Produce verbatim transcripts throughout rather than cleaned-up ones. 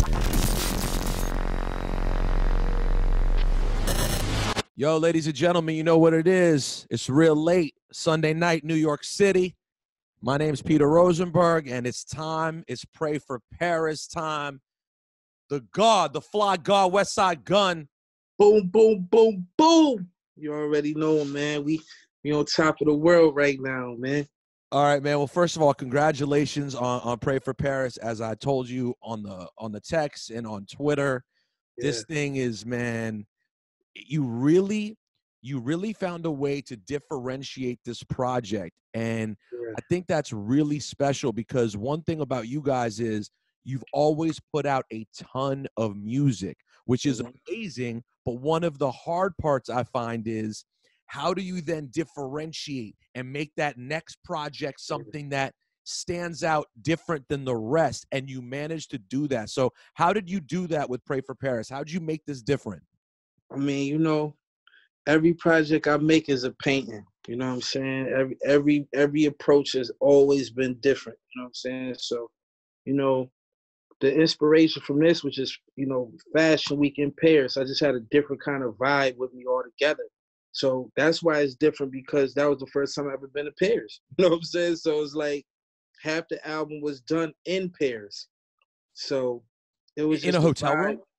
Yo, ladies and gentlemen, you know what it is. It's real late, Sunday night, New York City. My name's Peter Rosenberg, and it's time. It's Pray for Paris time. The God, the fly God, Westside Gunn. Boom, boom, boom, boom. You already know, man. We we on top of the world right now, man. All right, man. Well, first of all, congratulations on, on Pray for Paris. As I told you on the on the text and on Twitter, Yeah. this thing is, man, you really, you really found a way to differentiate this project. And Yeah. I think that's really special because one thing about you guys is you've always put out a ton of music, which is Mhm. amazing. But one of the hard parts I find is how do you then differentiate and make that next project something that stands out different than the rest? And you managed to do that. So how did you do that with Pray for Paris? How did you make this different? I mean, you know, every project I make is a painting. You know what I'm saying? Every every every approach has always been different. You know what I'm saying? So, you know, the inspiration from this, which is, you know, Fashion Week in Paris, I just had a different kind of vibe with me altogether. So that's why it's different, because that was the first time I've ever been to Paris. You know what I'm saying? So it's like half the album was done in Paris. So it was In a just a hotel vibe. room?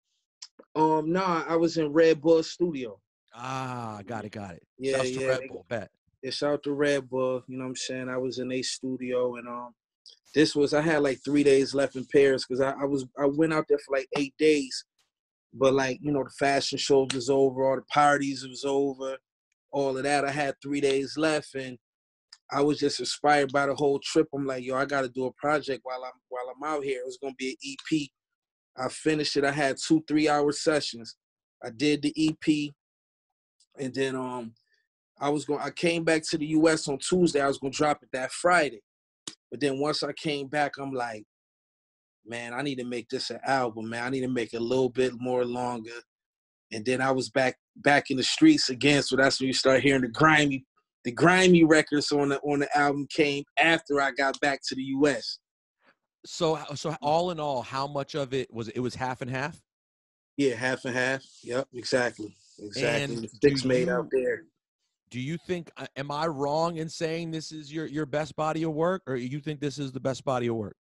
Um, nah, I was in Red Bull Studio. Ah, got it, got it. Yeah, Shouts to yeah. Red They, Bull, bet. it's out to Red Bull. You know what I'm saying? I was in a studio, and um, this was I had like three days left in Paris because I, I was I went out there for like eight days, but like you know the fashion shows was over, all the parties was over, all of that. I had three days left, and I was just inspired by the whole trip. I'm like, yo, I got to do a project while I'm while I'm out here. It was gonna be an E P. I finished it. I had two three hour sessions. I did the E P, and then um, I was going. I came back to the U S on Tuesday. I was gonna drop it that Friday, but then once I came back, I'm like, man, I need to make this an album, man. I need to make it a little bit more longer. And then I was back back in the streets again. So that's when you start hearing the grimy, the grimy records on the on the album came after I got back to the U S. So, so all in all, how much of it was it was half and half? Yeah, half and half. Yep, exactly, exactly. And The do six made out you there. do you think uh, am I wrong in saying this is your your best body of work, or you think this is the best body of work?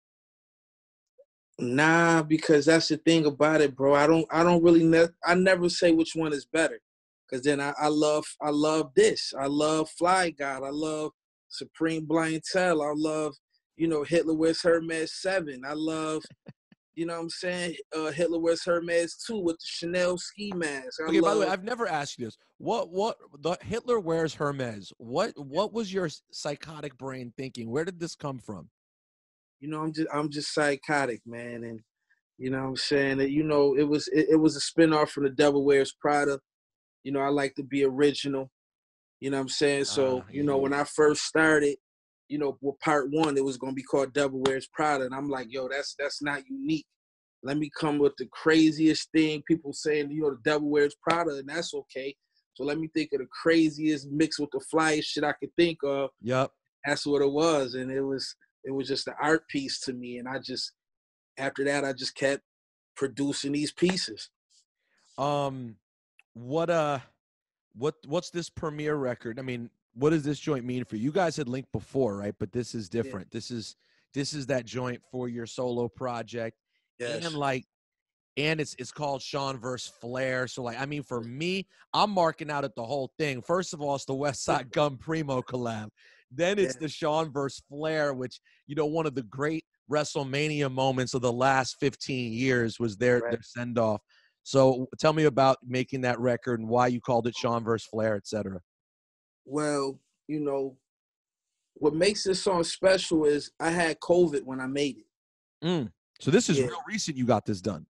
Nah, because that's the thing about it, bro. I don't I don't really ne- I never say which one is better. Cause then I, I love I love this. I love Fly God. I love Supreme Blientele. I love, you know, Hitler Wears Hermes seven. I love, you know what I'm saying, uh, Hitler Wears Hermes two with the Chanel ski mask. I Okay, by the way, love, I've never asked you this. What what the Hitler Wears Hermes? What what was your psychotic brain thinking? Where did this come from? you know, I'm just I'm just psychotic, man. And you know what I'm saying? That, you know, it was it, it was a spinoff from The Devil Wears Prada. You know, I like to be original. You know what I'm saying? So, Ah, you yeah, know, yeah, when yeah. I first started, you know, with part one, it was gonna be called Devil Wears Prada. And I'm like, yo, that's that's not unique. Let me come with the craziest thing. People saying, you know, the Devil Wears Prada, and that's okay. So let me think of the craziest mix with the flyest shit I could think of. Yep. That's what it was. And it was it was just an art piece to me. And I just after that I just kept producing these pieces. Um, what uh, what what's this premiere record? I mean, what does this joint mean for you? You guys had linked before, right? But this is Yeah. different. This is this is that joint for your solo project, and Yes. like, and it's it's called Sean versus Flair. So like, I mean, for me, I'm marking out at the whole thing. First of all, it's the Westside Gunn Primo collab. Then Yeah. it's the Sean versus Flair, which, you know, one of the great WrestleMania moments of the last fifteen years was their Right. their send off. So tell me about making that record and why you called it Sean versus Flair, et cetera. Well, you know, what makes this song special is I had COVID when I made it. Mm. So this is Yeah. real recent you got this done.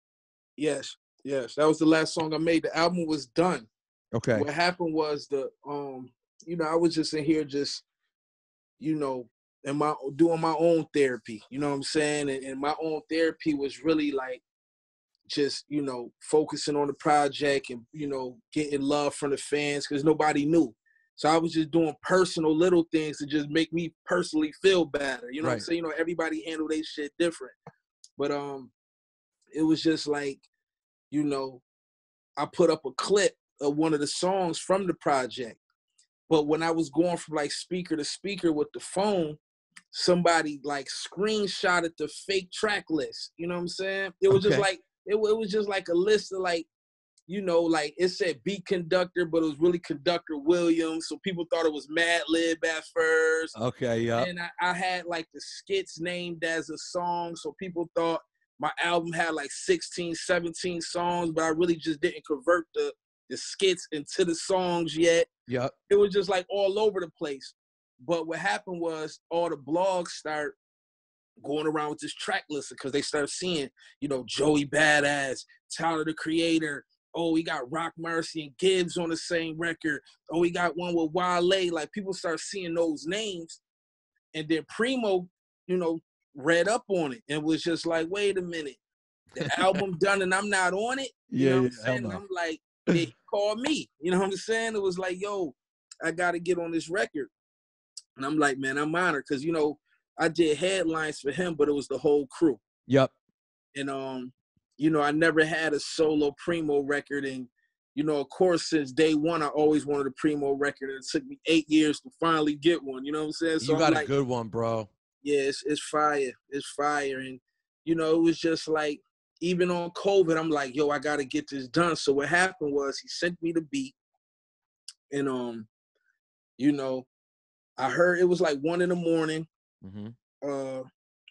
Yes. Yes. That was the last song I made. The album was done. Okay. What happened was the um, you know, I was just in here just, you know, in my doing my own therapy. You know what I'm saying? And, and my own therapy was really like just, you know, focusing on the project and, you know, getting love from the fans because nobody knew. So I was just doing personal little things to just make me personally feel better. You know what I'm Right. saying? You know, everybody handle their shit different. But um, it was just like, you know, I put up a clip of one of the songs from the project. But when I was going from like speaker to speaker with the phone, somebody like screenshotted the fake track list. You know what I'm saying? It was Okay. just like, it, it was just like a list of like, you know, like it said beat conductor, but it was really Conductor Williams. So people thought it was Mad Lib at first. Okay, yeah. And I, I had like the skits named as a song. So people thought my album had like sixteen, seventeen songs, but I really just didn't convert the, the skits into the songs yet. Yep. It was just like all over the place. But what happened was all the blogs start going around with this track list because they start seeing, you know, Joey Badass, Tyler the Creator. Oh, we got Rock Mercy and Gibbs on the same record. Oh, we got one with Wale. Like, people start seeing those names. And then Primo, you know, read up on it and was just like, wait a minute. The album done and I'm not on it? You Yeah, know what yeah, I'm saying? no. And I'm like, they called me. You know what I'm saying? It was like, yo, I got to get on this record. And I'm like, man, I'm honored because, you know, I did headlines for him, but it was the whole crew. Yep. And, um, you know, I never had a solo Primo record. And, you know, of course, since day one, I always wanted a Primo record. And it took me eight years to finally get one. You know what I'm saying? So You got I'm a like, good one, bro. yeah, it's, it's fire. It's fire. And, you know, it was just like, even on COVID, I'm like, yo, I got to get this done. So what happened was he sent me the beat. And, um, you know, I heard it was like one in the morning. Mm-hmm. Uh,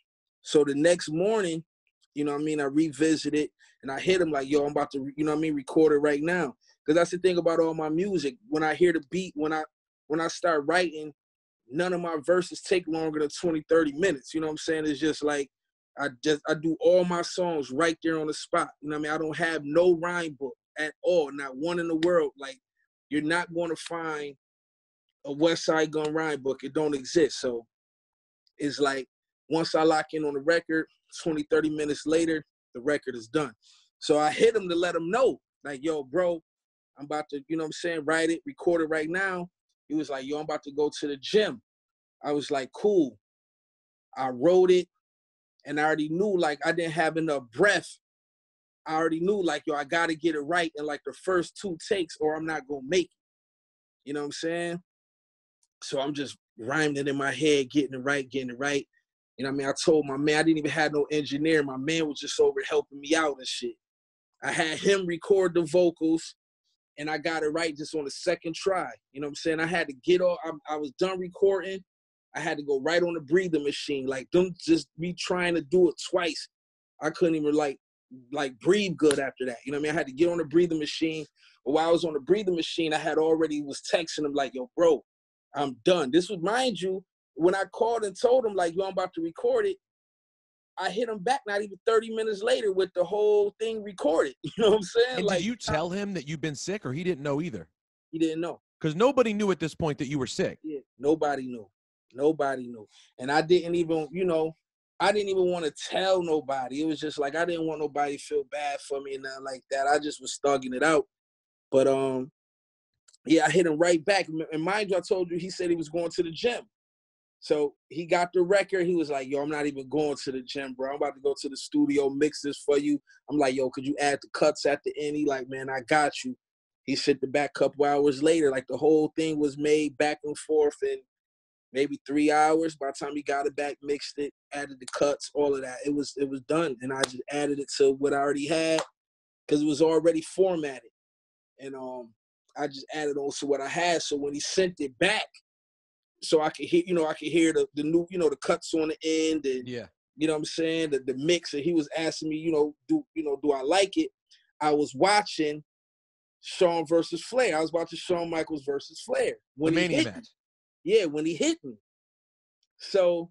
so the next morning, you know what I mean, I revisited and I hit him like, yo, I'm about to, you know what I mean, record it right now. Because that's the thing about all my music. When I hear the beat, when I when I start writing, none of my verses take longer than twenty, thirty minutes. You know what I'm saying? It's just like, I just, I do all my songs right there on the spot. You know what I mean? I don't have no rhyme book at all, not one in the world. Like, you're not going to find a Westside Gunn rhyme book. It don't exist. So it's like, once I lock in on the record, twenty, thirty minutes later, the record is done. So I hit him to let him know, like, yo, bro, I'm about to, you know what I'm saying, write it, record it right now. He was like, yo, I'm about to go to the gym. I was like, cool. I wrote it, and I already knew, like, I didn't have enough breath. I already knew, like, yo, I got to get it right in, like, the first two takes or I'm not going to make it. You know what I'm saying? So I'm just rhyming it in my head, getting it right, getting it right. You know what I mean? I told my man, I didn't even have no engineer. My man was just over helping me out and shit. I had him record the vocals, and I got it right just on the second try. You know what I'm saying? I had to get off. I, I was done recording. I had to go right on the breather machine. Like, don't just be trying to do it twice. I couldn't even, like, like breathe good after that. You know what I mean? I had to get on the breather machine. But while I was on the breather machine, I had already was texting him like, yo, bro, I'm done. This was, mind you, when I called and told him, like, yo, I'm about to record it, I hit him back not even thirty minutes later with the whole thing recorded. You know what I'm saying? And like, did you tell him that you've been sick, or he didn't know either? He didn't know. Because nobody knew at this point that you were sick. Yeah, nobody knew. Nobody knew. And I didn't even, you know, I didn't even want to tell nobody. It was just like, I didn't want nobody to feel bad for me and nothing like that. I just was thugging it out. But, um, yeah, I hit him right back. And mind you, I told you, he said he was going to the gym. So he got the record. He was like, yo, I'm not even going to the gym, bro. I'm about to go to the studio, mix this for you. I'm like, yo, could you add the cuts at the end? He like, man, I got you. He sent it back a couple hours later. Like, the whole thing was made back and forth in maybe three hours. By the time he got it back, mixed it, added the cuts, all of that. It was it was done. And I just added it to what I already had because it was already formatted. And um, I just added on to what I had. So when he sent it back, so I could hear, you know, I could hear the, the new, you know, the cuts on the end and, yeah, you know what I'm saying, the, the mix. And he was asking me, you know, do, you know, do I like it? I was watching Shawn versus Flair. I was watching Shawn Michaels versus Flair. When the he Mania hit match. me. Yeah, when he hit me. So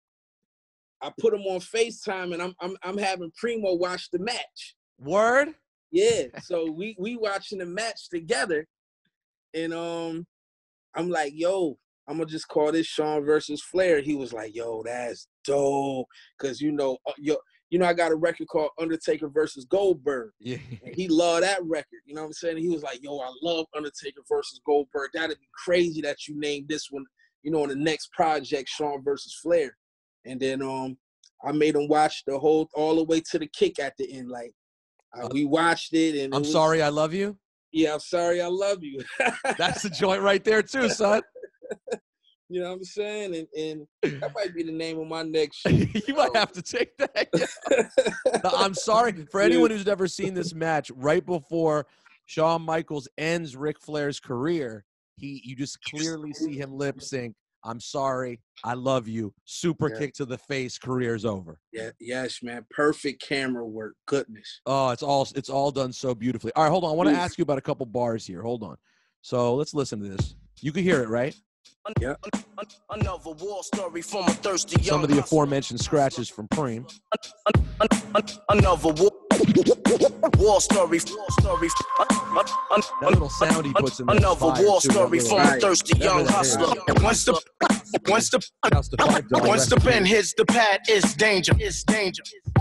I put him on FaceTime and I'm I'm I'm having Primo watch the match. Word? Yeah. So we we watching the match together. And um I'm like, yo, I'm gonna just call this Shawn versus Flair. He was like, yo, that's dope. Cause you know, uh, yo, you know, I got a record called Undertaker versus Goldberg. Yeah. And he loved that record. You know what I'm saying? He was like, yo, I love Undertaker versus Goldberg. That'd be crazy that you named this one, you know, on the next project, Shawn versus Flair. And then um I made him watch the whole, all the way to the kick at the end. Like, uh, we watched it, and I'm it was, sorry, I love you. Yeah, I'm sorry, I love you. That's the joint right there too, son. You know what I'm saying? And and that might be the name of my next shoot. You might have to take that. Yeah. I'm sorry for anyone who's never seen this match. Right before Shawn Michaels ends Ric Flair's career, he you just clearly see him lip sync. I'm sorry, I love you. Super Yeah. kick to the face. Career's over. Yeah, yes, man. Perfect camera work. Goodness. Oh, it's all it's all done so beautifully. All right, hold on. I want to ask you about a couple bars here. Hold on. So let's listen to this. You can hear it, right? Yeah. Another war story from a thirsty Some of the aforementioned scratches from Preem. Another war, war story. War story. That little sound he puts in there. Another war story from a thirsty young hustler. Once the once the once the pen hits the pad, it's danger. It's danger.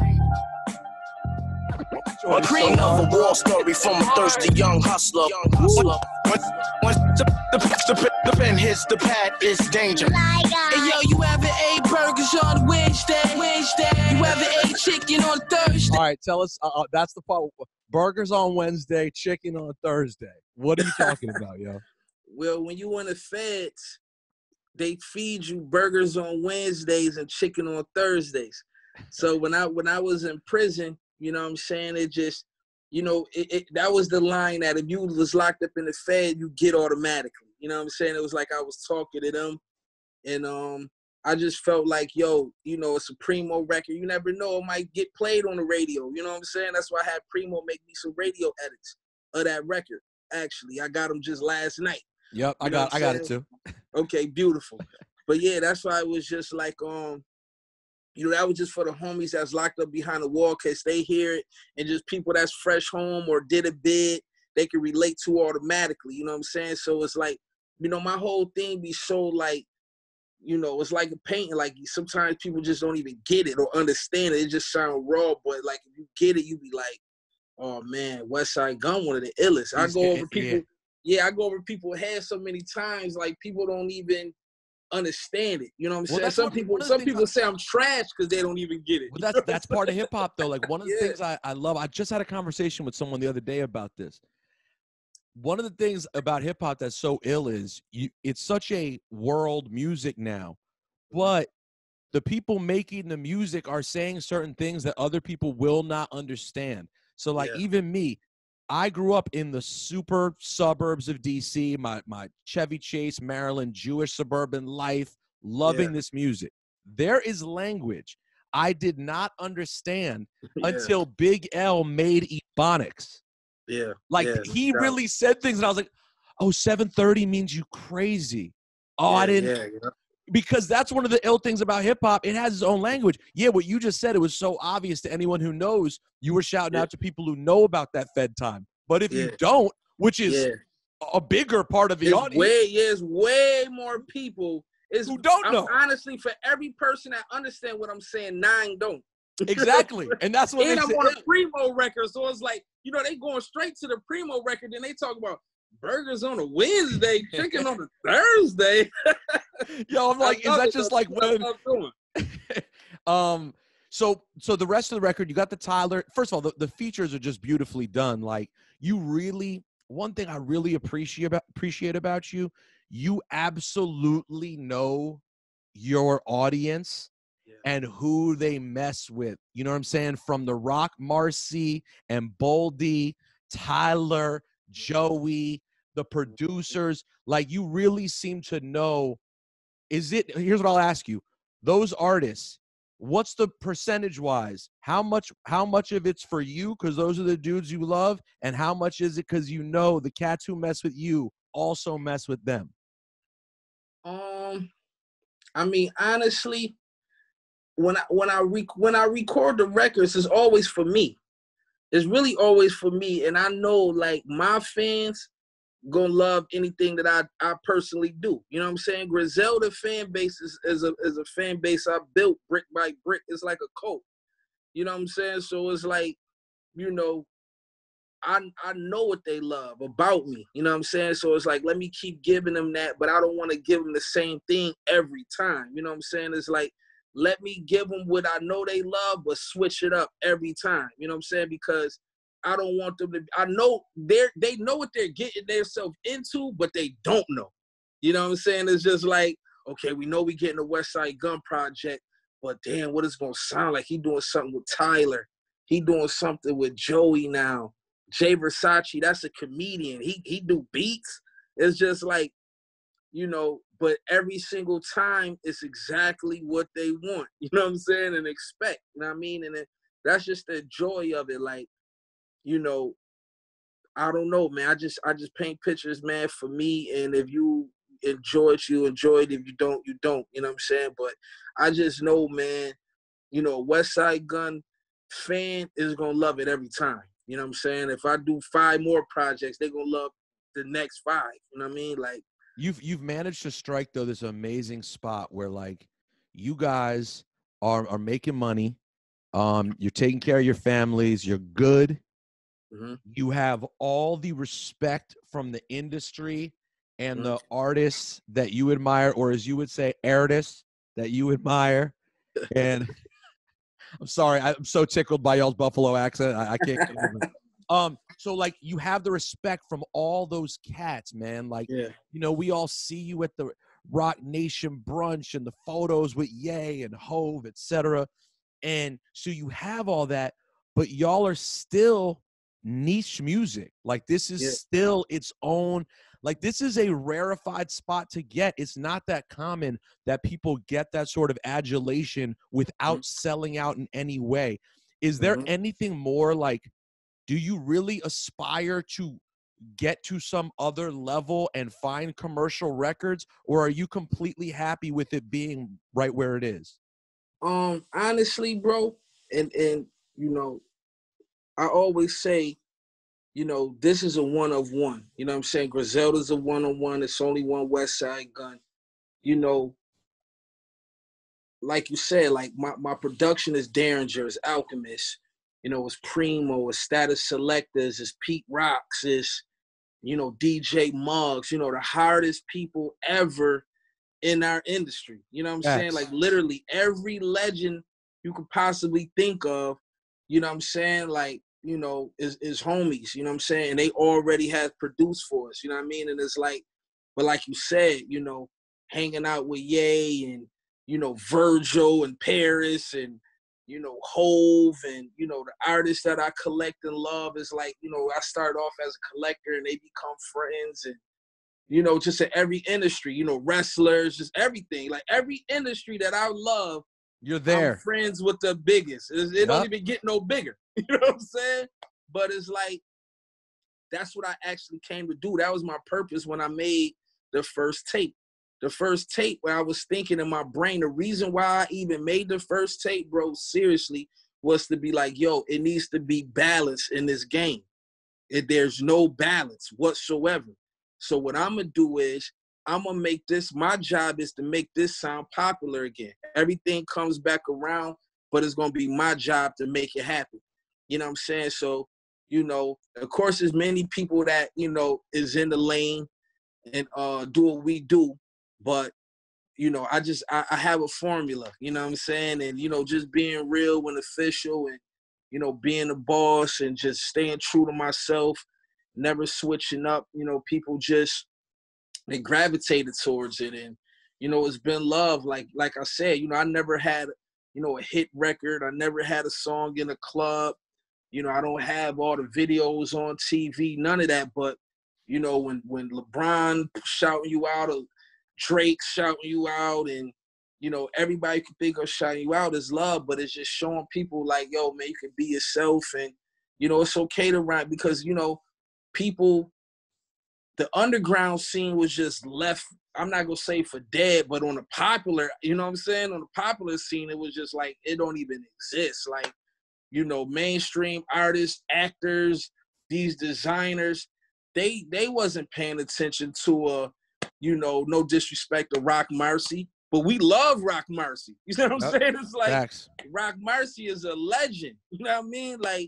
Another war story from a thirsty young hustler. Once, once the, the, the, the pen hits the pad, it's danger. Hey yo, you ever ate burgers on Wednesday? Wednesday. You ever ate chicken on Thursday? All right, tell us. Uh, uh, that's the part. Burgers on Wednesday, chicken on Thursday. What are you talking about, yo? Well, when you in the feds, they feed you burgers on Wednesdays and chicken on Thursdays. So when I when I was in prison, you know what I'm saying, it just, you know, it, it that was the line that if you was locked up in the Fed, you get automatically. You know what I'm saying? It was like I was talking to them, and um, I just felt like, yo, you know, it's a Primo record. You never know, it might get played on the radio. You know what I'm saying? That's why I had Primo make me some radio edits of that record. Actually, I got them just last night. Yep, I got I got it too. Okay, beautiful. But yeah, that's why it was just like, um, you know, that was just for the homies that's locked up behind the wall, because they hear it, and just people that's fresh home or did a bid, they can relate to automatically. You know what I'm saying? So it's like, you know, my whole thing be so like, you know, it's like a painting. Like sometimes people just don't even get it or understand it. It just sound raw, but like if you get it, you be like, oh man, Westside Gunn, one of the illest. I go over people. Yeah, I go over people's heads so many times, like people don't even understand it. You know what I'm saying? Well, some what, people some people I, say I'm trash because they don't even get it. Well, that's that's part of hip hop though. Like one of the yeah. things I, I love, I just had a conversation with someone the other day about this. One of the things about hip hop that's so ill is you it's such a world music now, but the people making the music are saying certain things that other people will not understand. So like yeah. even me, I grew up in the super suburbs of D C, my my Chevy Chase, Maryland, Jewish suburban life, loving yeah. this music. There is language I did not understand yeah. until Big L made Ebonics. Yeah. Like yeah, he no really said things and I was like, oh, seven thirty means you crazy. Oh, yeah, I didn't. Yeah, yeah. Because that's one of the ill things about hip hop. It has its own language. Yeah, what you just said, it was so obvious to anyone who knows. You were shouting yeah. out to people who know about that Fed time. But if yeah. you don't, which is yeah. a bigger part of the it's audience. Way, yeah, it's way more people it's, who don't I'm, know. Honestly, for every person that understand what I'm saying, nine don't. Exactly. And that's what and makes I'm it on a Primo record. So it's like, you know, they going straight to the Primo record and they talk about burgers on a Wednesday, chicken on a Thursday. Yo, I'm like, is that just like when? um, so so the rest of the record, you got the Tyler. First of all, the, the features are just beautifully done. Like you really, one thing I really appreciate about appreciate about you, you absolutely know your audience yeah. and who they mess with. You know what I'm saying? From the Rock, Marcy, and Boldy, Tyler, Joey, the producers, like you really seem to know. Is it, here's what I'll ask you, those artists, what's the percentage wise? How much, how much of it's for you because those are the dudes you love, and how much is it because you know the cats who mess with you also mess with them? Um, I mean, honestly, when I when I re- when I record the records, it's always for me. It's really always for me, and I know like my fans gonna love anything that I, I personally do. You know what I'm saying? Griselda fan base is, is a is a fan base I built brick by brick. It's like a cult. You know what I'm saying? So it's like, you know, I I know what they love about me. You know what I'm saying? So it's like, let me keep giving them that, but I don't want to give them the same thing every time. You know what I'm saying? It's like, let me give them what I know they love, but switch it up every time. You know what I'm saying? Because I don't want them to, I know they're, they know what they're getting themselves into, but they don't know. You know what I'm saying? It's just like, okay, we know we getting the Westside Gunn project, but damn, what it's going to sound like? He doing something with Tyler. He doing something with Joey now. Jay Versace, that's a comedian. He he do beats. It's just like, you know, but every single time it's exactly what they want. You know what I'm saying? And expect, you know what I mean? And it, that's just the joy of it. Like, you know, I don't know, man. I just I just paint pictures, man, for me. And if you enjoy it, you enjoy it. If you don't, you don't. You know what I'm saying? But I just know, man, you know, Westside Gunn fan is gonna love it every time. You know what I'm saying? If I do five more projects, they're gonna love the next five. You know what I mean? Like, You've you've managed to strike though this amazing spot where like you guys are are making money, um, you're taking care of your families, you're good, mm-hmm. you have all the respect from the industry and mm-hmm. the artists that you admire, or as you would say, artists that you admire. And I'm sorry, I'm so tickled by y'all's Buffalo accent. I, I can't get over it. Um, so like you have the respect from all those cats, man. Like, yeah. you know, we all see you at the Rock Nation brunch and the photos with Ye and Hove, et cetera. And so you have all that, but y'all are still niche music. Like this is yeah. still its own, like this is a rarefied spot to get. It's not that common that people get that sort of adulation without mm-hmm. selling out in any way. Is there mm-hmm. anything more like, do you really aspire to get to some other level and find commercial records, or are you completely happy with it being right where it is? Um, honestly, bro, and, and, you know, I always say, you know, this is a one of one. You know what I'm saying? Griselda's a one on one. It's only one Westside Gunn. You know, like you said, like my, my production is Derringer, it's Alchemist. You know, it's Primo, it's Status Selectors, it's Pete Rocks, it's, you know, D J Muggs, you know, the hardest people ever in our industry. You know what I'm yes. saying? Like literally every legend you could possibly think of, you know what I'm saying? Like, you know, is, is homies, you know what I'm saying? And they already have produced for us, you know what I mean? And it's like, but like you said, you know, hanging out with Ye and, you know, Virgil and Paris and, you know, Hove and, you know, the artists that I collect and love is like, you know, I started off as a collector and they become friends and, you know, just in every industry, you know, wrestlers, just everything. Like every industry that I love, you're there. I'm friends with the biggest. It, it yep. don't even get no bigger. You know what I'm saying? But it's like, that's what I actually came to do. That was my purpose when I made the first tape. The first tape where I was thinking in my brain, the reason why I even made the first tape, bro, seriously, was to be like, yo, it needs to be balance in this game. It, there's no balance whatsoever. So what I'm going to do is I'm going to make this, my job is to make this sound popular again. Everything comes back around, but it's going to be my job to make it happen. You know what I'm saying? So, you know, of course, there's many people that, you know, is in the lane and uh, do what we do. But, you know, I just, I, I have a formula, you know what I'm saying? And, you know, just being real and official and, you know, being a boss and just staying true to myself, never switching up. You know, people just, they gravitated towards it. And, you know, it's been love. Like, like I said, you know, I never had, you know, a hit record. I never had a song in a club. You know, I don't have all the videos on T V, none of that. But, you know, when, when LeBron shouting you out or Drake shouting you out and, you know, everybody can think of shouting you out is love, but it's just showing people like, yo, man, you can be yourself. And, you know, it's okay to rap because, you know, people, the underground scene was just left, I'm not going to say for dead, but on the popular, you know what I'm saying? On the popular scene, it was just like, it don't even exist. Like, you know, mainstream artists, actors, these designers, they they wasn't paying attention to a, you know, no disrespect to Rock Marcy, but we love Rock Marcy. You know what I'm yep. saying? It's like Facts. Rock Marcy is a legend. You know what I mean? Like,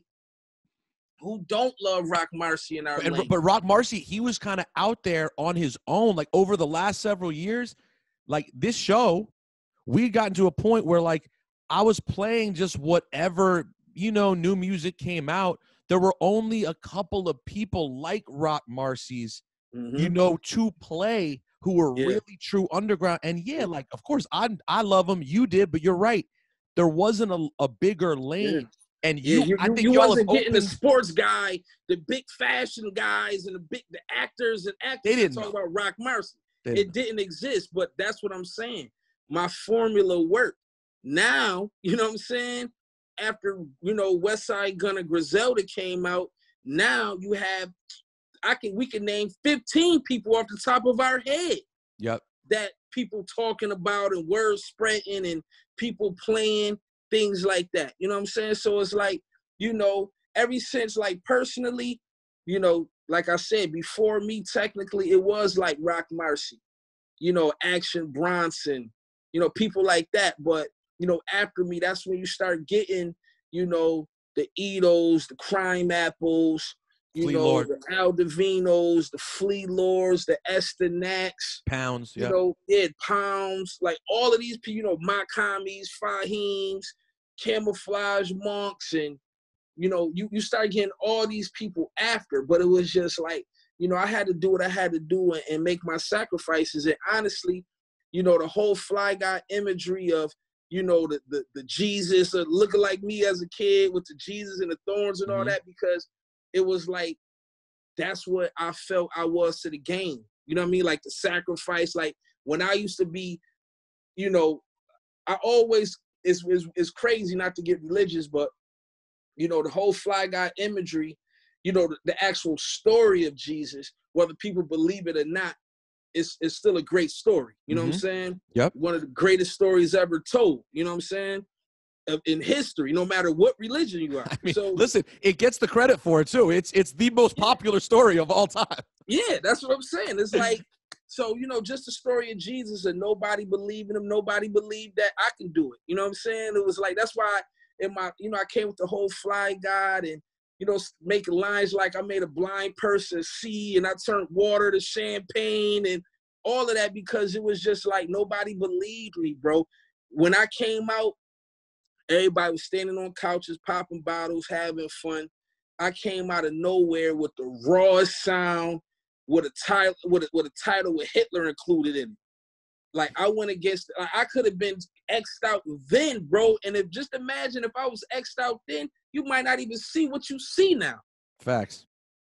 who don't love Rock Marcy in our and, lane? But Rock Marcy, he was kind of out there on his own, like over the last several years. Like this show, we got to a point where like I was playing just whatever, you know, new music came out. There were only a couple of people like Rock Marcy's, Mm-hmm. you know, to play who were Yeah. really true underground. And yeah, like, of course, I I love them. You did, but you're right. There wasn't a, a bigger lane. Yeah. And Yeah, you, you, I you, think you y'all wasn't have getting the opened, sports guy, the big fashion guys, and the big the actors and actors They didn't that talk know. about Rock Marcy. They It didn't didn't exist, but that's what I'm saying. My formula worked. Now, you know what I'm saying? After, you know, Westside Gunn and Griselda came out, now you have, I can we can name fifteen people off the top of our head. Yep. That people talking about and words spreading and people playing things like that. You know what I'm saying? So it's like, you know, ever since like personally, you know, like I said, before me, technically, it was like Rock Marcy, you know, Action Bronson, you know, people like that. But, you know, after me, that's when you start getting, you know, the Edos, the Crime Apples, you Flea know, Lord. the Al Divinos, the Flea Lords, the Estonaks, Pounds. you Yep. know, Ed Pounds, like all of these people, you know, Makamis, Fahims, Camouflage Monks, and, you know, you, you start getting all these people after, but it was just like, you know, I had to do what I had to do and, and make my sacrifices. And honestly, you know, the whole Fly Guy imagery of, you know, the the, the Jesus uh, looking like me as a kid with the Jesus and the thorns and all Mhm. that, because it was like, that's what I felt I was to the game. You know what I mean? Like the sacrifice, like when I used to be, you know, I always, it's, it's, it's crazy not to get religious, but, you know, the whole Fly Guy imagery, you know, the, the actual story of Jesus, whether people believe it or not, it's, it's still a great story. You know Mhm. what I'm saying? Yep. One of the greatest stories ever told, you know what I'm saying? Of, in history, no matter what religion you are. I mean, So listen, it gets the credit for it too. It's it's the most popular story of all time. yeah, that's what I'm saying. It's like, so, you know, just the story of Jesus and nobody believing him, nobody believed that I can do it. You know what I'm saying? It was like, that's why in my, you know, I came with the whole Fly God and, you know, making lines like I made a blind person see and I turned water to champagne and all of that, because it was just like nobody believed me, bro. When I came out, everybody was standing on couches, popping bottles, having fun. I came out of nowhere with the rawest sound, with a title, with a, with a title with Hitler included in it. Like I went against, like, I could have been X'd out then, bro. And if just imagine if I was X'd out then, you might not even see what you see now. Facts.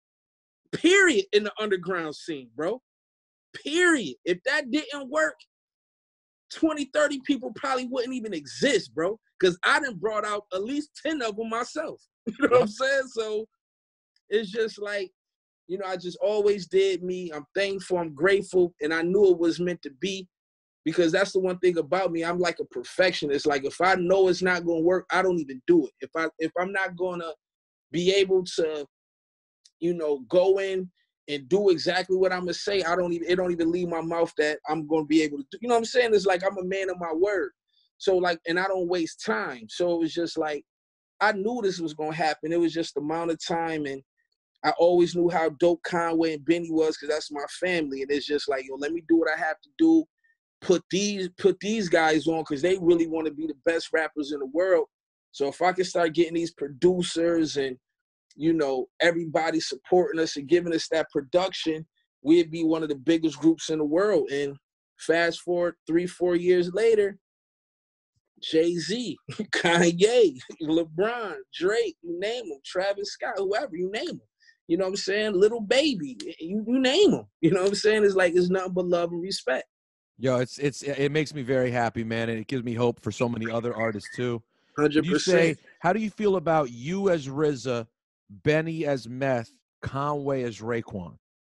Period. In the underground scene, bro. Period. If that didn't work, twenty, thirty people probably wouldn't even exist, bro. Because I done brought out at least ten of them myself. You know Yep. what I'm saying? So it's just like, you know, I just always did me. I'm thankful, I'm grateful, and I knew it was meant to be, because that's the one thing about me. I'm like a perfectionist. Like if I know it's not gonna work, I don't even do it. If I if I'm not gonna be able to, you know, go in and do exactly what I'm gonna say, I don't even it don't even leave my mouth that I'm gonna be able to do. You know what I'm saying? It's like I'm a man of my word. So like, and I don't waste time. So it was just like, I knew this was gonna happen. It was just the amount of time, and I always knew how dope Conway and Benny was, because that's my family. And it's just like, yo, let me do what I have to do. Put these put these guys on, because they really want to be the best rappers in the world. So if I can start getting these producers and, you know, everybody supporting us and giving us that production, we'd be one of the biggest groups in the world. And fast forward three, four years later, Jay-Z, Kanye, LeBron, Drake, you name them, Travis Scott, whoever, you name them. You know what I'm saying? Little Baby, you, you name them. You know what I'm saying? It's like, it's nothing but love and respect. Yo, it's it's it makes me very happy, man, and it gives me hope for so many other artists too. one hundred Would you percent. say, how do you feel about you as R Z A, Benny as Meth, Conway as Raekwon?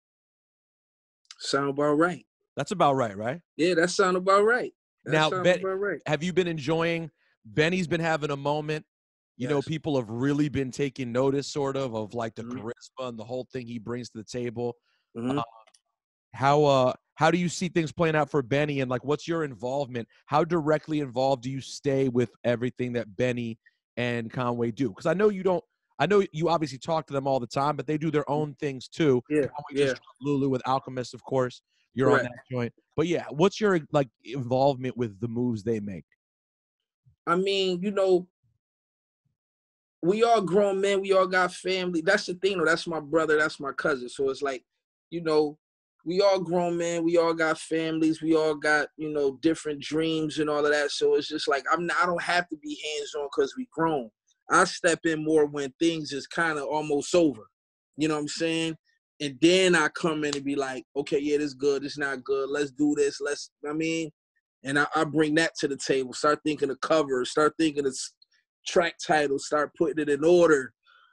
Sound about right. That's about right, right? Yeah, that sound about right. That Now, sound Ben, about right. have you been enjoying? Benny's been having a moment. You know, Yes. people have really been taking notice, sort of, of like the Mhm. charisma and the whole thing he brings to the table. Mhm. Uh, how uh how do you see things playing out for Benny, and like what's your involvement? How directly involved do you stay with everything that Benny and Conway do? Because I know you don't. I know you obviously talk to them all the time, but they do their own things too. Yeah, Conway yeah. just dropped Lulu with Alchemist, of course. You're Correct. on that joint. But yeah, what's your like involvement with the moves they make? I mean, you know, we all grown men. We all got family. That's the thing, though. That's my brother. That's my cousin. So it's like, you know, we all grown men. We all got families. We all got, you know, different dreams and all of that. So it's just like, I'm not, I don't have to be hands-on because we grown. I step in more when things is kind of almost over. You know what I'm saying? And then I come in and be like, okay, yeah, this is good. This not good. Let's do this. Let's, I mean, and I, I bring that to the table. Start thinking of covers. Start thinking of track titles. Start putting it in order.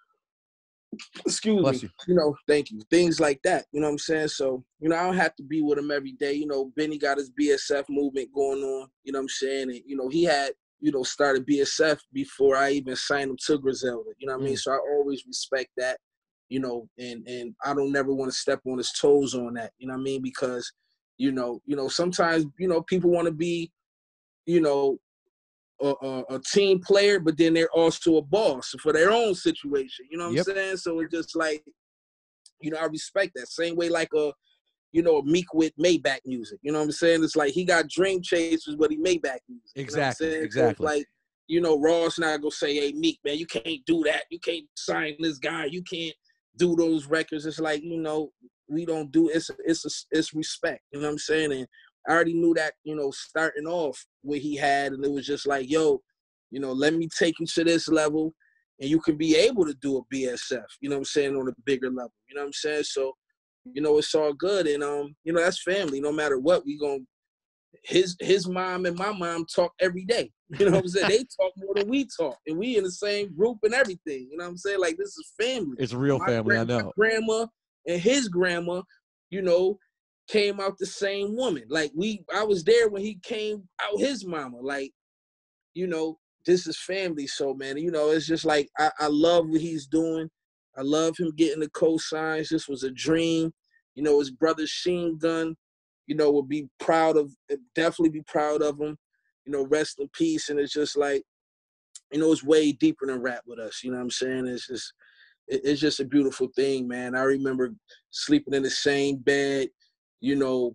Excuse Bless me. You. You know, thank you. Things like that. You know what I'm saying? So, you know, I don't have to be with him every day. You know, Benny got his B S F movement going on. You know what I'm saying? And, you know, he had, you know, started B S F before I even signed him to Griselda. You know what mm. I mean? So I always respect that, you know, and and I don't never want to step on his toes on that. You know what I mean? Because, you know, you know, sometimes, you know, people want to be, you know, A, a, a team player, but then they're also a boss for their own situation. You know what yep. I'm saying? So it's just like, you know, I respect that. Same way like a, you know, a Meek with Maybach music. You know what I'm saying? It's like he got Dream Chasers, but he Maybach music. Exactly, you know exactly. So like, you know, Ross not gonna say, hey, Meek, man, you can't do that. You can't sign this guy. You can't do those records. It's like, you know, we don't do, it's, it's, a, it's respect. You know what I'm saying? And I already knew that, you know, starting off what he had, and it was just like, yo, you know, let me take you to this level, and you can be able to do a B S F, you know what I'm saying, on a bigger level, you know what I'm saying? So, you know, it's all good, and, um, you know, that's family. No matter what, we gonna, his his mom and my mom talk every day, you know what I'm saying? They talk more than we talk, and we in the same group and everything, you know what I'm saying? Like, this is family. It's real my family, gra- I know. My grandma and his grandma, you know, came out the same woman. Like we, I was there when he came out his mama. Like, you know, this is family. So, man, you know, it's just like, I, I love what he's doing. I love him getting the cosigns. This was a dream. You know, his brother Sheen Gunn, you know, would be proud of, definitely be proud of him. You know, rest in peace. And it's just like, you know, it's way deeper than rap with us. You know what I'm saying? It's just, it, it's just a beautiful thing, man. I remember sleeping in the same bed, you know,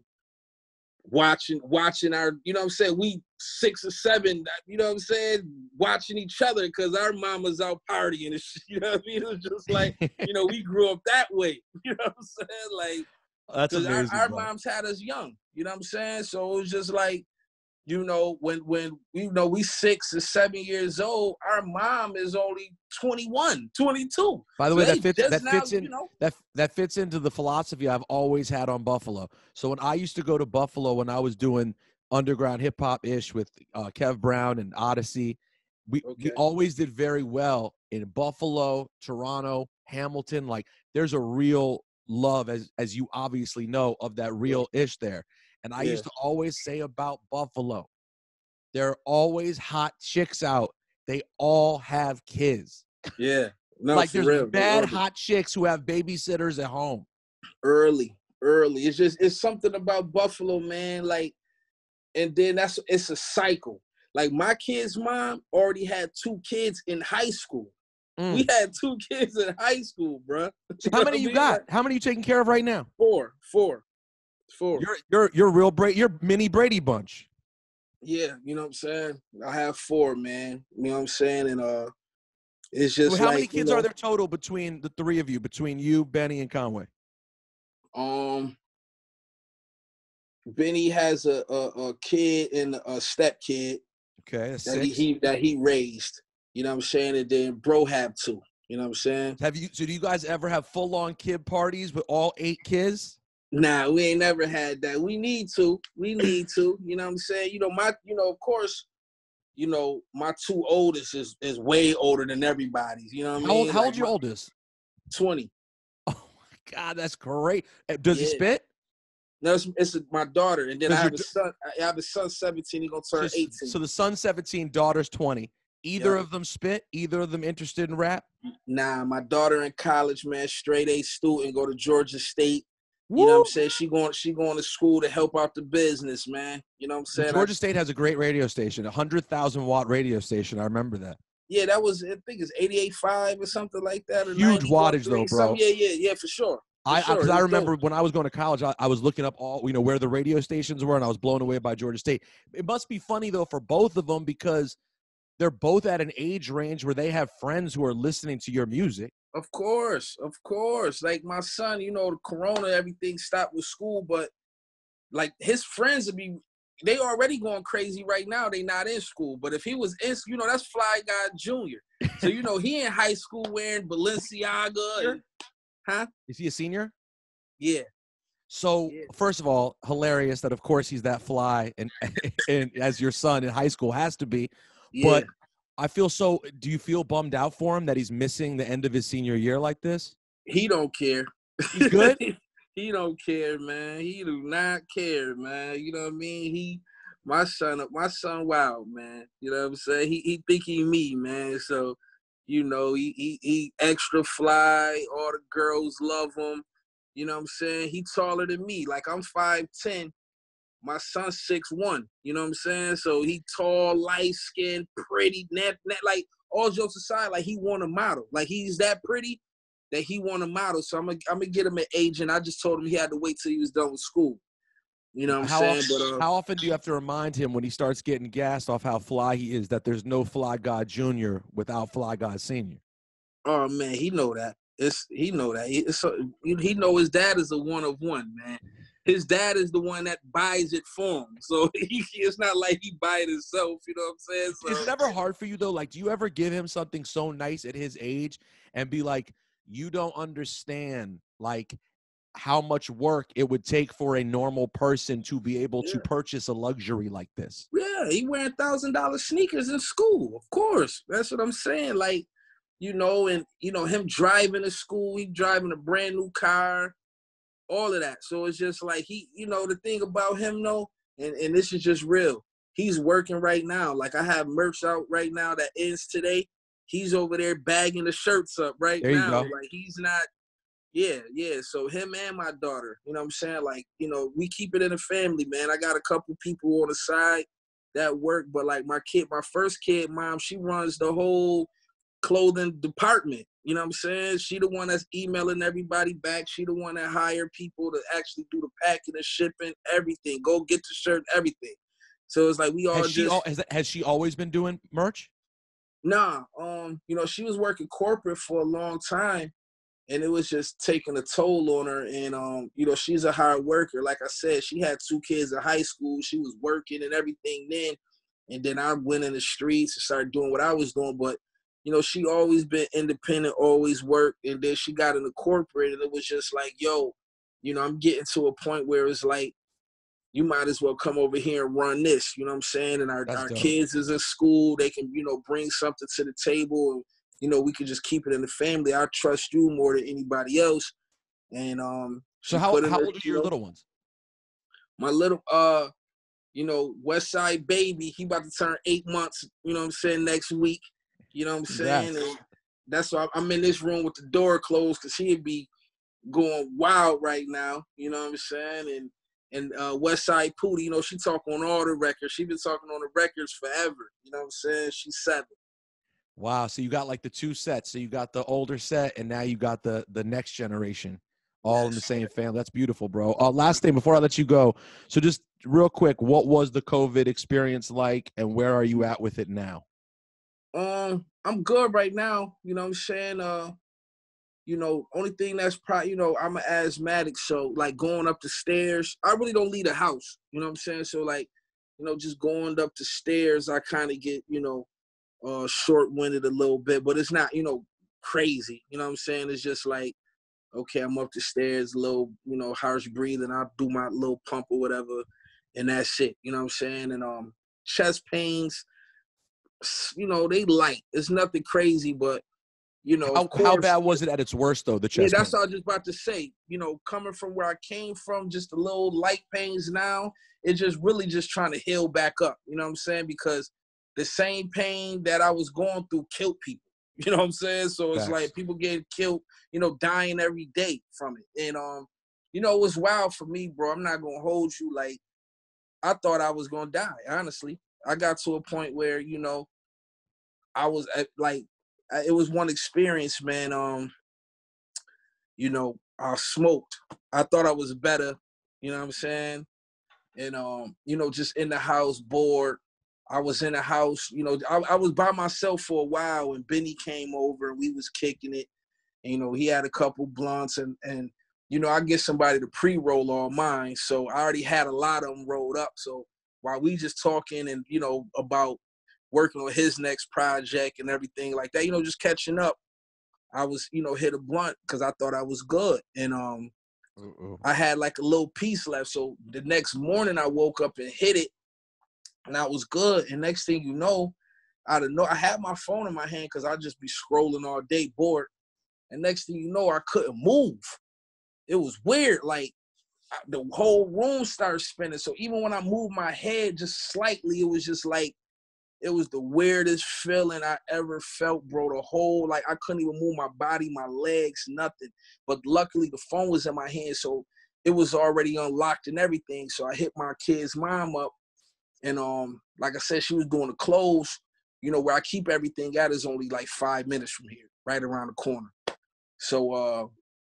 watching, watching our, you know what I'm saying? We six or seven, you know what I'm saying? Watching each other because our mama's out partying and shit, you know what I mean? It was just like, you know, we grew up that way, you know what I'm saying? Like, that's amazing. Our, our bro. moms had us young, you know what I'm saying? So it was just like, you know, when when you know we six or seven years old, our mom is only twenty-one, twenty-two. By the so way, that fits that now, fits in you know, that that fits into the philosophy I've always had on Buffalo. So when I used to go to Buffalo when I was doing underground hip hop ish with uh, Kev Brown and Odyssey, we okay. we always did very well in Buffalo, Toronto, Hamilton. Like there's a real love, as as you obviously know, of that real ish there. And I yeah. used to always say about Buffalo, there are always hot chicks out. They all have kids. Yeah. No, like for there's real. bad hot chicks who have babysitters at home. Early, early. It's just, it's something about Buffalo, man. Like, and then that's, it's a cycle. Like my kid's mom already had two kids in high school. Mm. We had two kids in high school, bro. So how many you got? Like, how many you taking care of right now? Four, four. Four. You're you're you're real Brady. You're mini Brady Bunch. Yeah, you know what I'm saying. I have four, man. You know what I'm saying, and uh, it's just. So how like, many kids you know, are there total between the three of you? Between you, Benny, and Conway? Um, Benny has a a, a kid and a step kid. Okay, that's that six. he, he that he raised. You know what I'm saying, and then bro have two. You know what I'm saying. Have you? So do you guys ever have full on kid parties with all eight kids? Nah, we ain't never had that. We need to. We need to. You know what I'm saying? You know, my, you know, of course, you know, my two oldest is, is way older than everybody's. You know what I mean? How old, how like old your my, oldest? twenty. Oh, my God, that's great. Does yeah. he spit? No, it's, it's my daughter. And then I have a son. I have a son seventeen. He's going to turn so, eighteen. So the son's seventeen, daughter's twenty. Either yep. of them spit? Either of them interested in rap? Nah, my daughter in college, man, straight A student, go to Georgia State. You know what I'm saying? She going she going to school to help out the business, man. You know what I'm saying? Georgia I, State has a great radio station, a one hundred thousand watt radio station. I remember that. Yeah, that was, I think it's eighty-eight point five or something like that. Or huge wattage, though, bro. Yeah, yeah, yeah, for sure. I sure. because I, I remember dope. when I was going to college, I, I was looking up all you know where the radio stations were, and I was blown away by Georgia State. It must be funny though for both of them because they're both at an age range where they have friends who are listening to your music. Of course, of course. Like my son, you know, the corona, everything stopped with school, but like his friends would be, they already going crazy right now. They not in school, but if he was in, you know, that's Fly Guy Junior So you know he in high school wearing Balenciaga. And, huh? Is he a senior? Yeah. So yeah. first of all, hilarious that of course he's that fly and and as your son in high school has to be. Yeah. But I feel so. Do you feel bummed out for him that he's missing the end of his senior year like this? He don't care. He's good. He don't care, man. He do not care, man. You know what I mean? He, my son, my son, wild, man. You know what I'm saying? He he think he me, man. So, you know, he he, he extra fly. All the girls love him. You know what I'm saying? He taller than me. Like I'm five ten. My son's six one. You know what I'm saying? So he tall, light skinned, pretty, net, net, like all jokes aside, like he want a model. Like he's that pretty that he want a model. So I'm gonna I'm gonna get him an agent. I just told him he had to wait till he was done with school. You know what I'm how saying? Often, but uh, how often do you have to remind him when he starts getting gassed off how fly he is that there's no Fly God Junior without Fly God Senior? Oh man, he know that. It's he know that. It's a, he know his dad is a one of one, man. His dad is the one that buys it for him. So he, it's not like he buy it himself, you know what I'm saying? So, it's never hard for you, though. Like, do you ever give him something so nice at his age and be like, you don't understand, like, how much work it would take for a normal person to be able yeah. to purchase a luxury like this? Yeah, he wearing one thousand dollar sneakers in school, of course. That's what I'm saying. Like, you know, and, you know, him driving to school, he driving a brand new car. All of that. So it's just like he, you know, the thing about him though, and, and this is just real. He's working right now. Like I have merch out right now that ends today. He's over there bagging the shirts up right there you now. go. Like he's not, yeah, yeah. So him and my daughter, you know what I'm saying? Like, you know, we keep it in the family, man. I got a couple people on the side that work, but like my kid, my first kid, mom, she runs the whole clothing department. You know what I'm saying? She the one that's emailing everybody back. She the one that hire people to actually do the packing and shipping, everything. Go get the shirt, everything. So it's like we all has she just al- has, has she always been doing merch? nah. Um, you know, she was working corporate for a long time, and it was just taking a toll on her. And um, you know, she's a hard worker. Like I said, she had two kids in high school. She was working and everything then, and then I went in the streets and started doing what I was doing, but you know, she always been independent, always worked, and then she got into corporate, and it was just like, yo, you know, I'm getting to a point where it's like, you might as well come over here and run this, you know what I'm saying? And our, our kids is in school, they can, you know, bring something to the table, and, you know, we can just keep it in the family. I trust you more than anybody else. And um, so how, how her, old are your know, little ones? My little, uh, you know, Westside baby, he about to turn eight months, you know what I'm saying, next week. You know what I'm saying? Yes. And that's why I'm in this room with the door closed because he'd be going wild right now. You know what I'm saying? And and uh, Westside Pootie, you know, she talk on all the records. She been talking on the records forever. You know what I'm saying? She's seven. Wow. So you got like the two sets. So you got the older set, and now you got the the next generation, all yes. in the same family. That's beautiful, bro. Uh, last thing before I let you go. So just real quick, what was the COVID experience like, and where are you at with it now? Um, I'm good right now. You know what I'm saying? Uh, you know, only thing that's probably, you know, I'm an asthmatic, so like going up the stairs, I really don't leave the house. You know what I'm saying? So like, you know, just going up the stairs, I kind of get, you know, uh, short-winded a little bit, but it's not, you know, crazy. You know what I'm saying? It's just like, okay, I'm up the stairs, a little, you know, harsh breathing. I'll do my little pump or whatever, and that's it. You know what I'm saying? And um, chest pains, you know, they light. It's nothing crazy, but, you know, how, of course, how bad was it at its worst, though, the chest Yeah, that's pain? what I was just about to say. You know, coming from where I came from, just a little light pains now, it's just really just trying to heal back up. You know what I'm saying? Because the same pain that I was going through killed people. You know what I'm saying? So it's Thanks. like people getting killed, you know, dying every day from it. And, um, you know, it was wild for me, bro. I'm not going to hold you. Like, I thought I was going to die, honestly. I got to a point where, you know, I was at, like, it was one experience, man. Um, you know, I smoked. I thought I was better, you know what I'm saying? And, um, you know, just in the house, bored. I was in the house, you know, I, I was by myself for a while, and Benny came over and we was kicking it. And, you know, he had a couple blunts, and, and you know, I get somebody to pre-roll all mine. So I already had a lot of them rolled up. So while we just talking and, you know, about working on his next project and everything like that, you know, just catching up, I was, you know, hit a blunt because I thought I was good. And um, Uh-oh. I had like a little piece left. So the next morning I woke up and hit it, and I was good. And next thing you know, I don't know, I had my phone in my hand because I'd just be scrolling all day bored. And next thing you know, I couldn't move. It was weird. Like I, the whole room started spinning. So even when I moved my head just slightly, it was just like, it was the weirdest feeling I ever felt, bro. The whole, like, I couldn't even move my body, my legs, nothing. But luckily, the phone was in my hand, so it was already unlocked and everything. So I hit my kid's mom up, and um, like I said, she was doing the clothes. You know, where I keep everything at is only like five minutes from here, right around the corner. So, uh,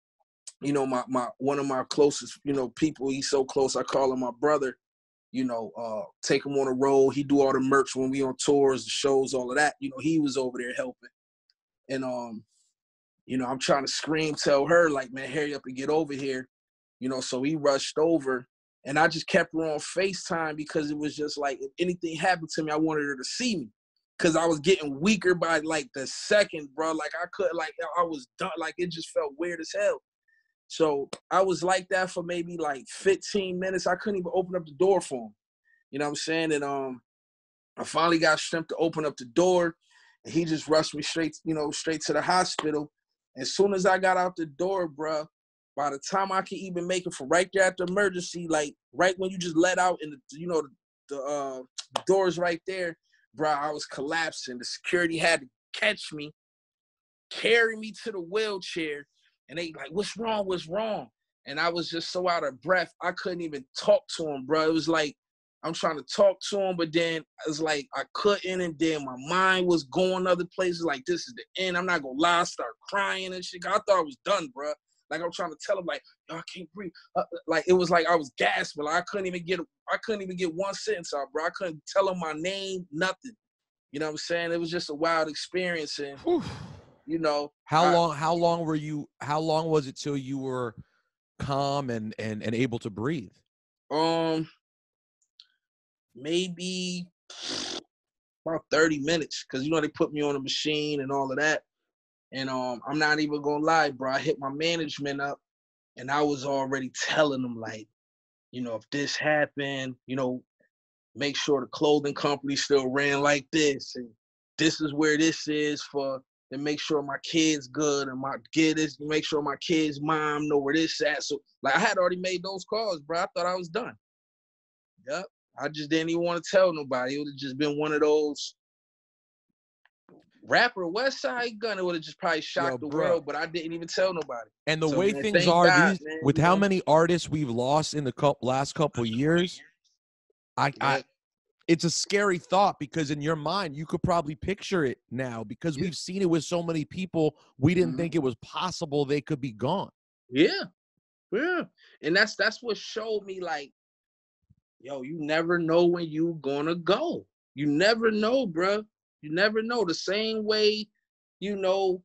you know, my my one of my closest, you know, people, he's so close, I call him my brother. You know, uh, take him on the road. He do all the merch when we on tours, the shows, all of that. You know, he was over there helping. And, um, you know, I'm trying to scream, tell her, like, man, hurry up and get over here. You know, so he rushed over. And I just kept her on FaceTime because it was just like, if anything happened to me, I wanted her to see me. Because I was getting weaker by, like, the second, bro. Like, I could, like, I was done. Like, it just felt weird as hell. So I was like that for maybe like fifteen minutes. I couldn't even open up the door for him. You know what I'm saying? And um, I finally got strength to open up the door, and he just rushed me straight, you know, straight to the hospital. As soon as I got out the door, bruh, by the time I could even make it from right there at the emergency, like right when you just let out and the, you know, the, the uh, doors right there, bruh, I was collapsing. The security had to catch me, carry me to the wheelchair. And they like, what's wrong? What's wrong? And I was just so out of breath, I couldn't even talk to him, bro. It was like, I'm trying to talk to him, but then it was like, I couldn't. And then my mind was going other places. Like, this is the end. I'm not going to lie. I start crying and shit. I thought I was done, bro. Like, I'm trying to tell him, like, I can't breathe. Uh, like, it was like I was gasping. Like, I couldn't even get, I couldn't even get one sentence out, bro. I couldn't tell him my name, nothing. You know what I'm saying? It was just a wild experience. And, Whew. you know. How I, long, how long were you, how long was it till you were calm and, and, and able to breathe? Um, maybe about thirty minutes. Cause you know, they put me on a machine and all of that. And um, I'm not even gonna lie, bro. I hit my management up and I was already telling them, like, you know, if this happened, you know, make sure the clothing company still ran like this. And this is where this is for, and make sure my kid's good and my kid is, make sure my kid's mom know where this at. So like I had already made those calls, bro. I thought I was done. Yep. I just didn't even want to tell nobody. It would have just been one of those rapper Westside Gunn. It would have just probably shocked Yo, the bro. world, but I didn't even tell nobody. And the so, way man, things are, God, these man, with how know? many artists we've lost in the couple, last couple of years, I, I, it's a scary thought because in your mind, you could probably picture it now because yeah. we've seen it with so many people. We didn't mm-hmm. think it was possible they could be gone. Yeah. Yeah. And that's, that's what showed me, like, yo, you never know when you gonna go. You never know, bro. You never know. The same way, you know,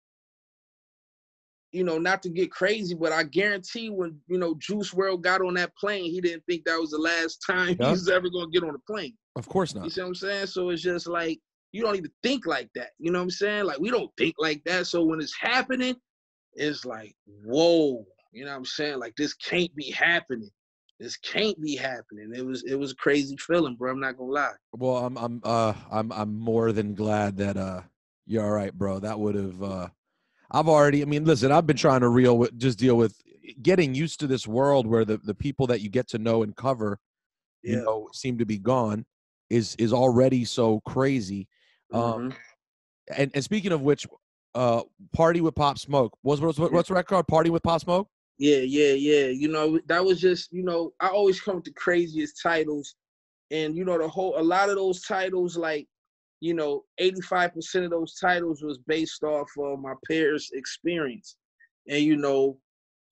you know, not to get crazy, but I guarantee when, you know, Juice world got on that plane, he didn't think that was the last time yeah. he was ever going to get on a plane. Of course not. You see what I'm saying? So it's just like, you don't even think like that. You know what I'm saying? Like, we don't think like that. So when it's happening, it's like, whoa, you know what I'm saying? Like, this can't be happening. This can't be happening. It was, it was a crazy feeling, bro. I'm not gonna lie. Well, I'm, I'm, uh, I'm, I'm more than glad that, uh, you're all right, bro. That would have, uh, I've already, I mean, listen, I've been trying to real with, just deal with getting used to this world where the, the people that you get to know and cover, yeah. you know, seem to be gone is, is already so crazy. Mm-hmm. Um, and, and speaking of which, uh, Party with Pop Smoke, what's, what's, what's the record? Party with Pop Smoke? Yeah, yeah, yeah. You know, that was just, you know, I always come with the craziest titles. And, you know, the whole, a lot of those titles, like, you know, eighty-five percent of those titles was based off of my peers' experience. And, you know,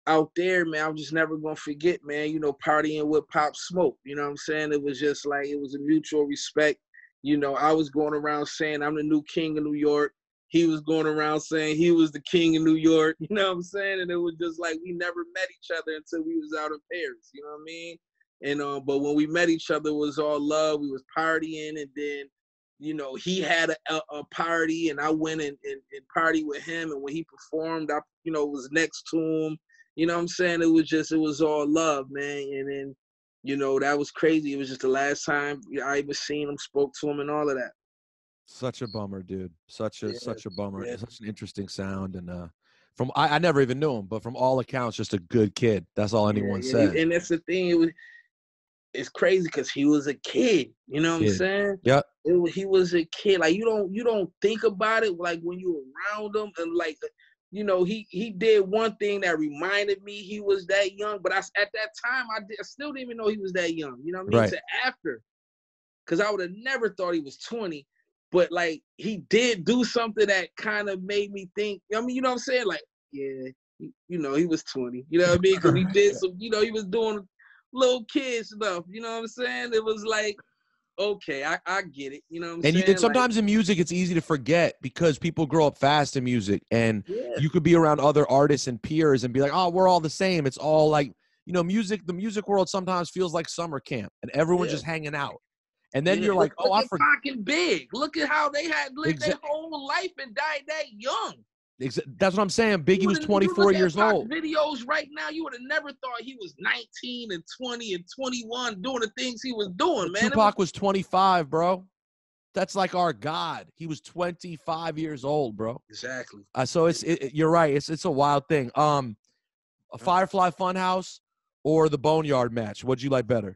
out there, man, I'm just never gonna forget, man, you know, partying with Pop Smoke. You know what I'm saying? It was just like, it was a mutual respect. You know, I was going around saying I'm the new king of New York. He was going around saying he was the king of New York. You know what I'm saying? And it was just like, we never met each other until we was out in Paris. You know what I mean? And uh, but when we met each other, it was all love. We was partying, and then, you know, he had a, a party, and I went and, and, and partied with him. And when he performed, I, you know, was next to him. You know what I'm saying? It was just, it was all love, man. And then, you know, that was crazy. It was just the last time I even seen him, spoke to him, and all of that. Such a bummer, dude. Such a Yeah, such a bummer. yeah. It's such an interesting sound, and uh, from I, I never even knew him, but from all accounts, just a good kid. That's all anyone Yeah, says. yeah. And that's the thing. It was, it's crazy because he was a kid. You know what Kid. I'm saying? Yep. It was, he was a kid. Like, you don't you don't think about it like when you around him, and like, you know, he he did one thing that reminded me he was that young. But I, at that time, I, did, I still didn't even know he was that young. You know what I mean? Right. To after, because I would have never thought he was twenty. But like, he did do something that kind of made me think. I mean, you know what I'm saying? Like, yeah, he, you know, he was twenty. You know what I mean? Because he did some. You know, he was doing little kid stuff. You know what I'm saying? It was like, okay, I, I get it. You know what I'm And, you, saying? and sometimes like, in music, it's easy to forget because people grow up fast in music, and yeah, you could be around other artists and peers and be like, "Oh, we're all the same." It's all like, you know, music. The music world sometimes feels like summer camp, and everyone's yeah, just hanging out. And then yeah. you're Look, like, "Oh, look I at forgot." Pac and Big. Look at how they had lived their Exa- whole life and died that young. exa- that's what I'm saying. Biggie You, was you twenty-four look at years Pac's old. videos right now, you would have never thought he was nineteen and twenty and twenty-one doing the things he was doing, But man. It was, Tupac was twenty-five, bro. That's like our God. He was twenty-five years old, bro. exactly. Uh, so it's it, it- you're right. It's it's a wild thing. Um, a Firefly Funhouse or the Boneyard match. What'd you like better?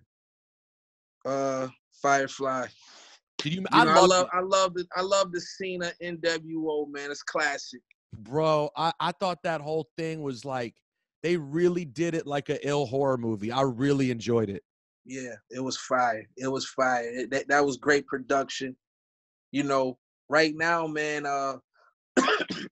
Uh, Firefly. Did you? You I know, I loved love, it, I love the, I love the Cena N W O, man. It's classic. bro. I I thought that whole thing was like they really did it like a ill horror movie. I really enjoyed it. Yeah, it was fire. It was fire. It, that that was great production. You know, right now, man. Uh, the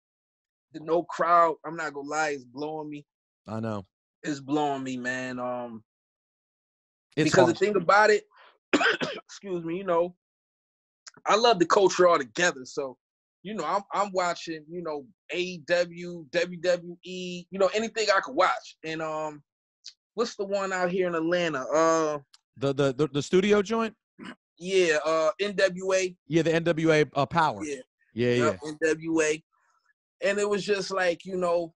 no crowd. I'm not gonna lie, is blowing me. I know. It's blowing me, man. Um, It's because the hard. thing about it, excuse me, you know, I love the culture altogether. So, you know, I'm I'm watching, you know, A E W, W W E, you know, anything I could watch. And um, what's the one out here in Atlanta? Uh, The the the, the studio joint. yeah, uh, N W A. Yeah, the N W A uh, Power. Yeah, Yeah, yeah. yep, N W A. And it was just like, you know,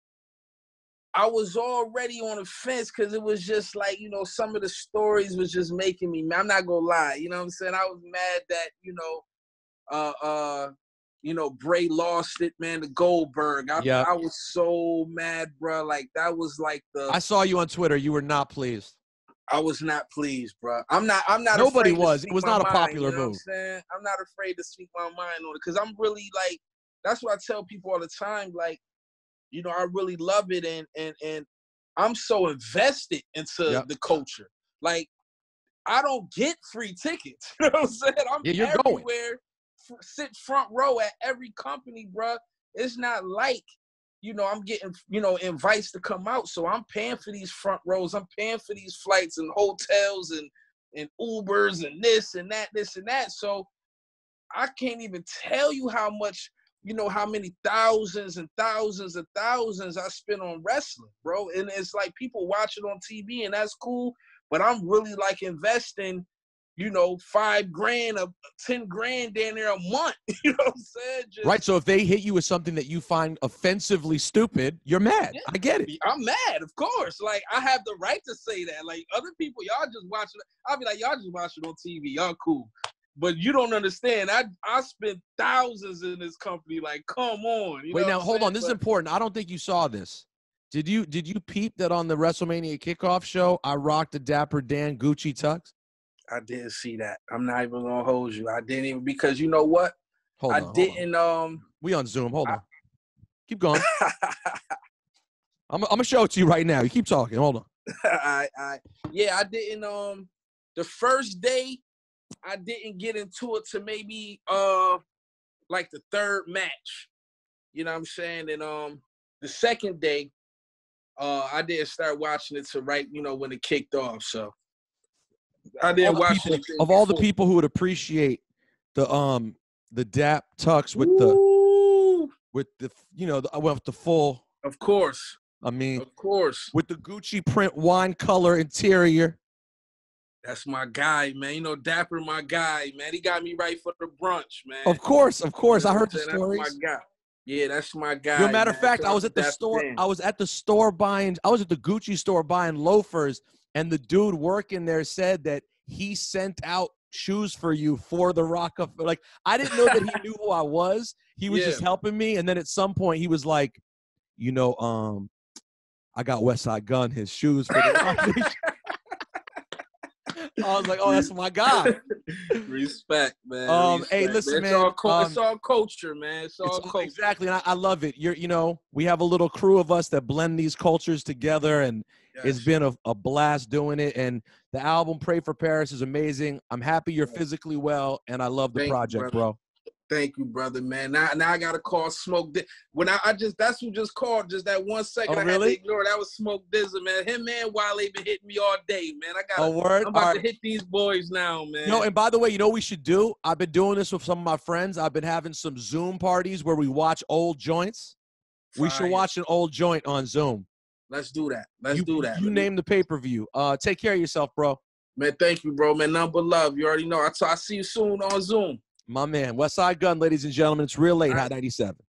I was already on the fence because it was just like, you know, some of the stories was just making me, I'm not gonna lie, you know what I'm saying? I was mad that, you know, uh uh you know, Bray lost it, man, to Goldberg. I Yeah. I was so mad, bro. Like, that was like the I saw you on Twitter. You were not pleased. I was not pleased, bro. I'm not I'm not Nobody afraid to was. It speak was my not a mind, popular you know move. what I'm saying? I'm not afraid to speak my mind on it because I'm really like, that's what I tell people all the time. Like, you know, I really love it, and and and I'm so invested into Yep. the culture. Like, I don't get free tickets. You know what I'm saying? I'm Yeah, you're going. everywhere, f- sit front row at every company, bro. It's not like, you know, I'm getting, you know, invites to come out. So I'm paying for these front rows. I'm paying for these flights and hotels and and Ubers and this and that, this and that. So I can't even tell you how much, you know, how many thousands and thousands and thousands I spend on wrestling, bro. And it's like people watch it on T V and that's cool, but I'm really like investing, you know, five grand, a ten grand down there a month. You know what I'm saying? Just, Right. So if they hit you with something that you find offensively stupid, you're mad. yeah, I get it. I'm mad, of course. Like, I have the right to say that. Like, other people, y'all just watching it. I'll be like, y'all just watch it on T V. Y'all cool. But you don't understand. I I spent thousands in this company. Like, come on. You Wait, know now what I'm hold saying? on. This is But important. I don't think you saw this. Did you did you peep that on the WrestleMania kickoff show I rocked a Dapper Dan Gucci tux? I didn't see that. I'm not even gonna hold you. I didn't even, because you know what? Hold I on, hold on. didn't um We on Zoom. Hold I, on. Keep going. I'm, I'm gonna show it to you right now. You keep talking. Hold on. I I yeah, I didn't um the first day I didn't get into it to maybe uh like the third match. You know what I'm saying? And um the second day Uh, I didn't start watching it to right, you know, when it kicked off. So I didn't all watch people, anything of all the before. people who would appreciate the um the Dap Tux with Ooh, the with the you know the, with the full. of course, I mean, of course. with the Gucci print wine color interior. That's my guy, man. You know, Dapper, my guy, man. He got me right for the brunch, man. Of course, of course. You know I heard the that's stories. my guy. Yeah, that's my guy. Yo, matter of man. fact, Shout I out was to at the Dapper store. Dan. I was at the store buying. I was at the Gucci store buying loafers, and the dude working there said that he sent out shoes for you for the Rockefeller. Like, I didn't know that he knew who I was. He was Yeah. just helping me, and then at some point he was like, you know, um, I got Westside Gunn his shoes for the Rock. I was like, oh, that's my guy. Respect, man. Um, Respect, hey, listen, man. man. It's all, co- um, it's all culture, man. It's all It's all, culture. exactly, and I, I love it. You're, you know, we have a little crew of us that blend these cultures together, and Yes. it's been a, a blast doing it. And the album "Pray for Paris" is amazing. I'm happy you're physically well, and I love the Thank you, project, brother. bro. Thank you, brother, man. Now, now I gotta call Smoke. Di- when I, I just that's who just called just that one second. Oh, I had really? to ignore. That was Smoke Dizza, man. Him and Wale been hitting me all day, man. I got. A word. I'm about All to right. hit these boys now, man. Yo, and by the way, you know what we should do? I've been doing this with some of my friends. I've been having some Zoom parties where we watch old joints. We should Fire. watch an old joint on Zoom. Let's do that. Let's you, do that. You Let me- name the pay-per-view. Uh, take care of yourself, bro. Man, thank you, bro. Man, number love. You already know. I t- I see you soon on Zoom. My man, Westside Gunn, ladies and gentlemen. It's real late, All right. Hot ninety-seven.